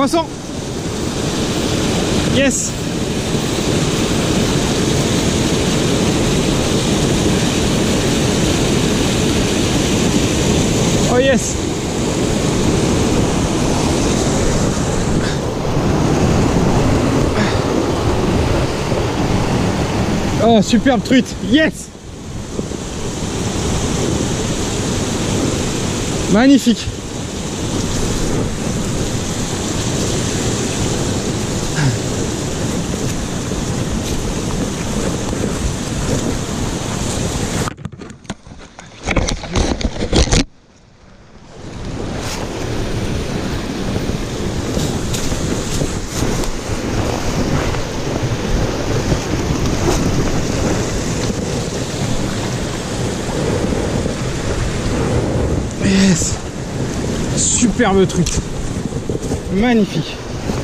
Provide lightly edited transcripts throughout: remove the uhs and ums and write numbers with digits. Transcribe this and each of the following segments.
Poisson. Yes. Oh yes. Oh, superbe truite. Yes. Magnifique. Yes. Superbe truite. Magnifique.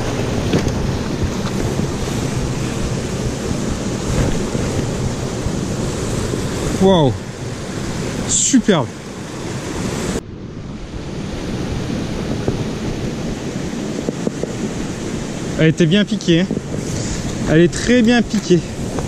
Wow. Superbe. Elle était bien piquée, hein. Elle est très bien piquée.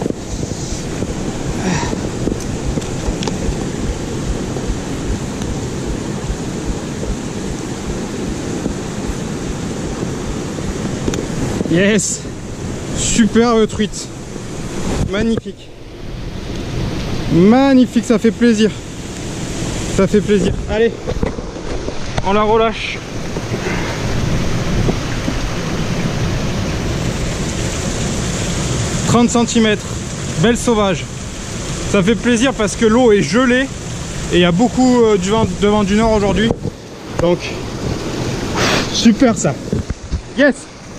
Yes. Superbe truite. Magnifique. Magnifique, ça fait plaisir. Ça fait plaisir. Allez, on la relâche. « 30 cm, belle sauvage. » Ça fait plaisir parce que l'eau est gelée et il y a beaucoup de vent du nord aujourd'hui. Donc, super ça. Yes.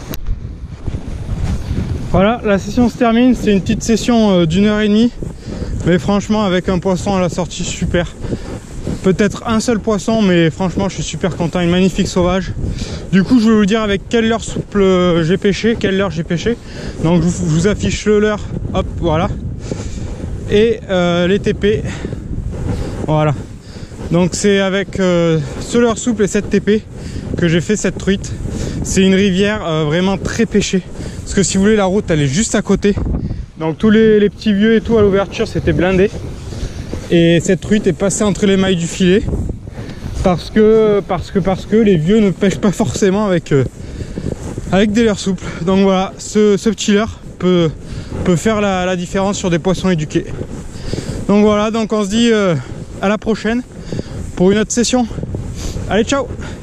Voilà, la session se termine. C'est une petite session d'1h30. Mais franchement, avec un poisson à la sortie, super. Peut-être un seul poisson, mais franchement, je suis super content. Une magnifique sauvage. Du coup, je vais vous dire avec quelle leurre souple j'ai pêché, Donc, je vous affiche le leurre. Hop, voilà. Et les TP. Voilà. Donc, c'est avec ce leurre souple et cette TP que j'ai fait cette truite. C'est une rivière vraiment très pêchée. Parce que si vous voulez, la route, elle est juste à côté. Donc, tous les petits vieux et tout à l'ouverture, c'était blindé. Et cette truite est passée entre les mailles du filet parce que les vieux ne pêchent pas forcément avec des leurres souples. Donc voilà, ce petit leurre peut faire la différence sur des poissons éduqués. Donc voilà, donc on se dit à la prochaine pour une autre session. Allez, ciao!